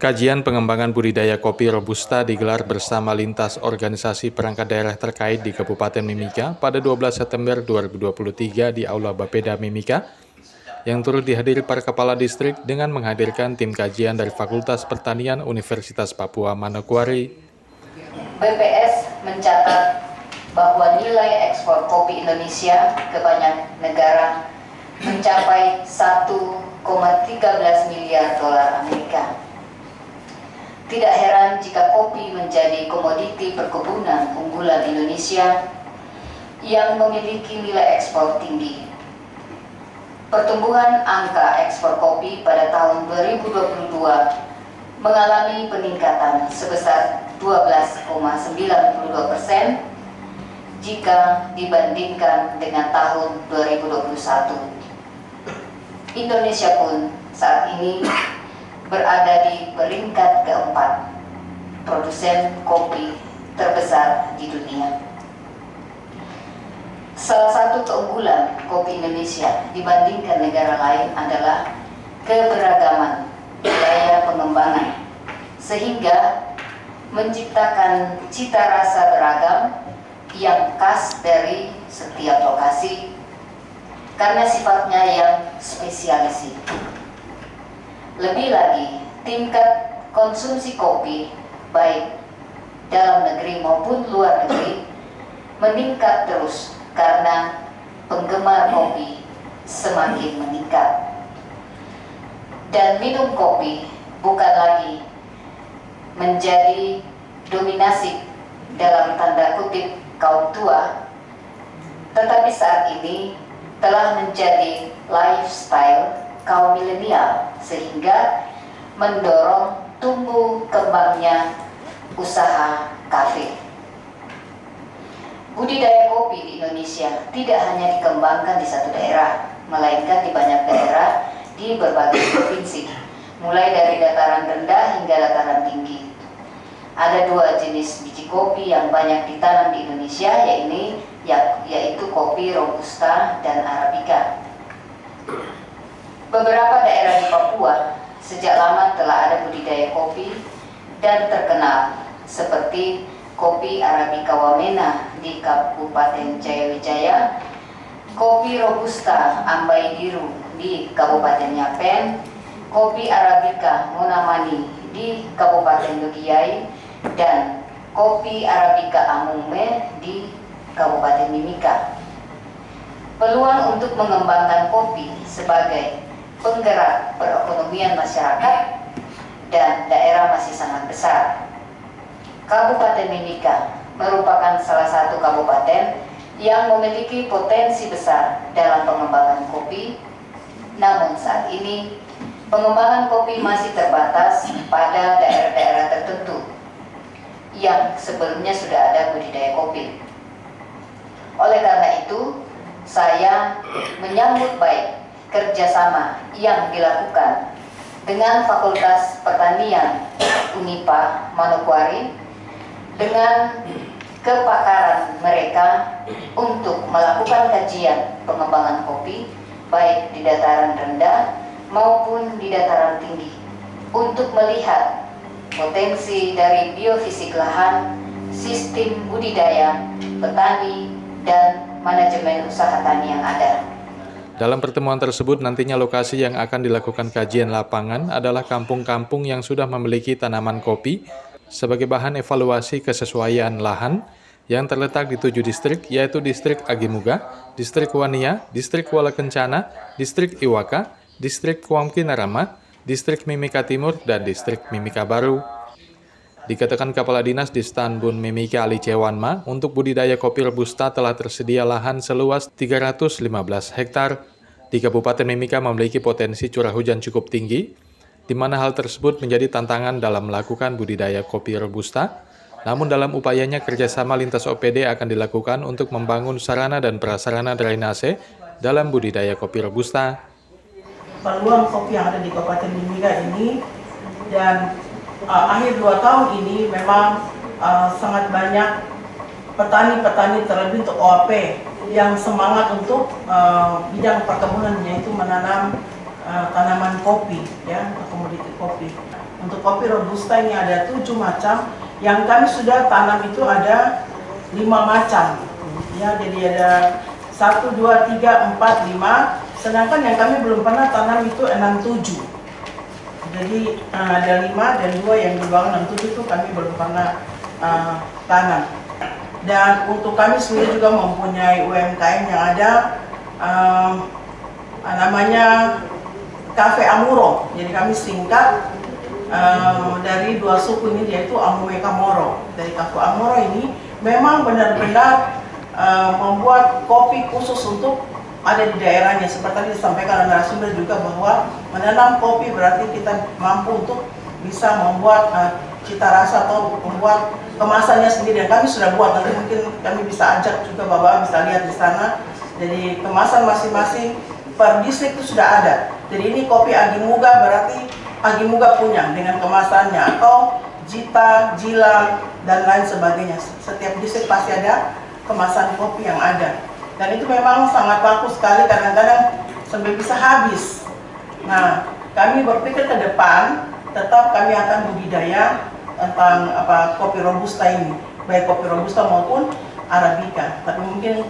Kajian pengembangan budidaya kopi Robusta digelar bersama lintas organisasi perangkat daerah terkait di Kabupaten Mimika pada 12 September 2023 di Aula Bapeda Mimika, yang turut dihadiri para kepala distrik dengan menghadirkan tim kajian dari Fakultas Pertanian Universitas Papua Manokwari. BPS mencatat bahwa nilai ekspor kopi Indonesia ke banyak negara mencapai 1,13 miliar dolar Amerika. Tidak heran jika kopi menjadi komoditi perkebunan unggulan Indonesia yang memiliki nilai ekspor tinggi. Pertumbuhan angka ekspor kopi pada tahun 2022 mengalami peningkatan sebesar 12,92% jika dibandingkan dengan tahun 2021. Indonesia pun saat ini berada di peringkat keempat produsen kopi terbesar di dunia. Salah satu keunggulan kopi Indonesia dibandingkan negara lain adalah keberagaman gaya pengembangan, sehingga menciptakan cita rasa beragam yang khas dari setiap lokasi karena sifatnya yang spesialisasi. Lebih lagi, tingkat konsumsi kopi baik dalam negeri maupun luar negeri meningkat terus karena penggemar kopi semakin meningkat. Dan minum kopi bukan lagi menjadi dominasi dalam tanda kutip kaum tua, tetapi saat ini telah menjadi lifestyle kaum milenial, sehingga mendorong tumbuh kembangnya usaha kafe. Budidaya kopi di Indonesia tidak hanya dikembangkan di satu daerah, melainkan di banyak daerah di berbagai provinsi, mulai dari dataran rendah hingga dataran tinggi. Ada dua jenis biji kopi yang banyak ditanam di Indonesia, yaitu kopi Robusta dan Arabica. Beberapa daerah di Papua sejak lama telah ada budidaya kopi dan terkenal, seperti kopi Arabica Wamena di Kabupaten Jayawijaya, kopi Robusta Ambai Biru di Kabupaten Yapen, kopi Arabica Monamani di Kabupaten Dogiyai, dan kopi Arabica Amume di Kabupaten Mimika. Peluang untuk mengembangkan kopi sebagai penggerak perekonomian masyarakat dan daerah masih sangat besar. Kabupaten Mimika merupakan salah satu kabupaten yang memiliki potensi besar dalam pengembangan kopi. Namun saat ini pengembangan kopi masih terbatas pada daerah-daerah tertentu yang sebelumnya sudah ada budidaya kopi. Oleh karena itu, saya menyambut baik kerjasama yang dilakukan dengan Fakultas Pertanian Unipa Manokwari dengan kepakaran mereka untuk melakukan kajian pengembangan kopi baik di dataran rendah maupun di dataran tinggi untuk melihat potensi dari biofisik lahan, sistem budidaya, petani, dan manajemen usaha tani yang ada. Dalam pertemuan tersebut nantinya lokasi yang akan dilakukan kajian lapangan adalah kampung-kampung yang sudah memiliki tanaman kopi sebagai bahan evaluasi kesesuaian lahan yang terletak di 7 distrik, yaitu Distrik Agimuga, Distrik Wania, Distrik Kuala Kencana, Distrik Iwaka, Distrik Kuamkinarama, Distrik Mimika Timur, dan Distrik Mimika Baru. Dikatakan Kepala Dinas di Stanbun Mimika Ali Cewanma, untuk budidaya kopi Robusta telah tersedia lahan seluas 315 hektar. Di Kabupaten Mimika memiliki potensi curah hujan cukup tinggi, di mana hal tersebut menjadi tantangan dalam melakukan budidaya kopi Robusta. Namun dalam upayanya kerjasama lintas OPD akan dilakukan untuk membangun sarana dan prasarana drainase dalam budidaya kopi Robusta. Peluang kopi yang ada di Kabupaten Mimika ini dan akhir 2 tahun ini memang sangat banyak petani-petani terlebih untuk OAP yang semangat untuk bidang perkebunan, yaitu menanam tanaman kopi, ya, komoditi kopi. Untuk kopi Robusta ini ada 7 macam, yang kami sudah tanam itu ada 5 macam. Ya, jadi ada 1, 2, 3, 4, 5. Sedangkan yang kami belum pernah tanam itu 6, 7. Jadi ada 5 dan 2 yang di bawah 6, 7 itu kami belum pernah tanam. Dan untuk kami sendiri juga mempunyai UMKM yang ada namanya Cafe Amuro. Jadi kami singkat dari 2 suku ini, yaitu Amume Kamoro. Dari Cafe Amuro ini memang benar-benar membuat kopi khusus untuk ada di daerahnya. Seperti tadi disampaikan oleh narasumber juga bahwa menanam kopi berarti kita mampu untuk bisa membuat cita rasa atau membuat kemasannya sendiri. Dan kami sudah buat, nanti mungkin kami bisa ajak juga Bapak bisa lihat di sana. Jadi kemasan masing-masing per distrik itu sudah ada. Jadi ini kopi Agi Muga berarti Agi Muga punya dengan kemasannya, atau Jita, Jilang, dan lain sebagainya. Setiap distrik pasti ada kemasan kopi yang ada. Dan itu memang sangat bagus sekali, kadang-kadang sampai bisa habis. Nah, kami berpikir ke depan, tetap kami akan budidaya tentang kopi Robusta ini, baik kopi Robusta maupun Arabica. Tapi mungkin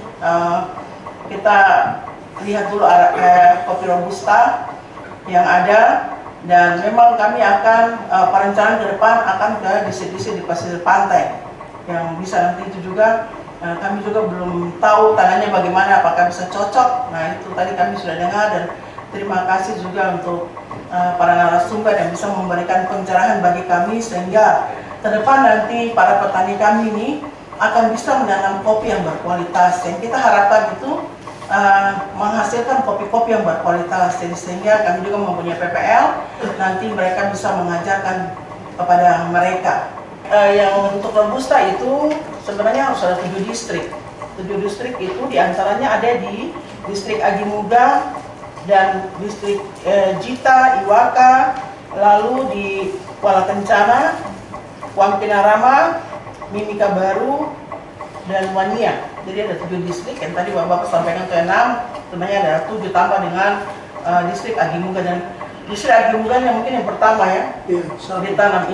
kita lihat dulu kopi Robusta yang ada, dan memang kami akan perencanaan ke depan akan ke distrik-distrik di pesisir pantai, yang bisa nanti itu juga kami juga belum tahu tanahnya bagaimana, apakah bisa cocok. Nah, itu tadi kami sudah dengar, dan terima kasih juga untuk para narasumber yang bisa memberikan pencerahan bagi kami, sehingga ke depan nanti para petani kami ini akan bisa menanam kopi yang berkualitas. Yang kita harapkan itu menghasilkan kopi-kopi yang berkualitas. Jadi sehingga kami juga mempunyai PPL, nanti mereka bisa mengajarkan kepada mereka. Yang untuk Robusta itu sebenarnya harus ada 7 distrik. 7 distrik itu diantaranya ada di distrik Agi Muga dan distrik Jita, Iwaka, lalu di Kuala Kencana, Wampinarama, Mimika Baru, dan Wania. Jadi ada 7 distrik yang tadi Bapak sampaikan ke 6, sebenarnya ada 7 tambah dengan distrik Agi Muga. Dan distrik Agi Muga yang mungkin yang pertama ya, ditanam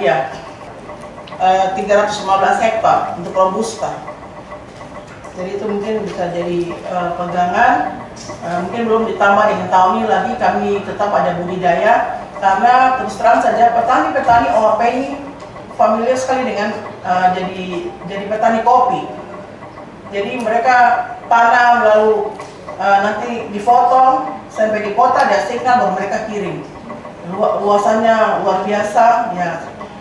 315 hektar untuk Robusta. Jadi itu mungkin bisa jadi pegangan. Mungkin belum ditambah dengan tahun ini lagi kami tetap ada budidaya, karena terus terang saja petani-petani OHP ini familiar sekali dengan jadi petani kopi. Jadi mereka tanam lalu nanti difoto sampai di kota ada signal baru mereka kirim. Luasannya luar biasa ya.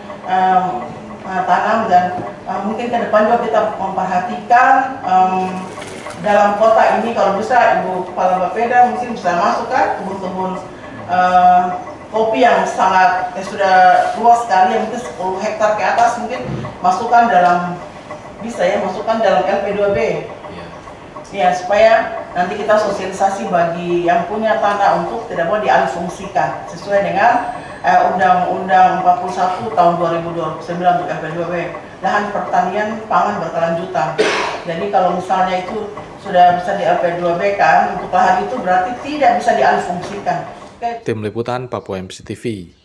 Tanam, dan mungkin ke depan juga kita memperhatikan dalam kota ini kalau bisa Ibu Kepala Bapeda mungkin bisa masukkan kebun-kebun kopi yang sangat sudah luas sekali, yang mungkin 10 hektar ke atas, mungkin masukkan dalam LP2B. Ya, supaya nanti kita sosialisasi bagi yang punya tanah untuk tidak boleh dialihfungsikan sesuai dengan Undang-Undang 41 tahun 2029 untuk LP2B, lahan pertanian pangan berkelanjutan. Jadi kalau misalnya itu sudah bisa di LP2B kan, untuk lahan itu berarti tidak bisa dialihfungsikan. Tim Liputan Papua MC TV.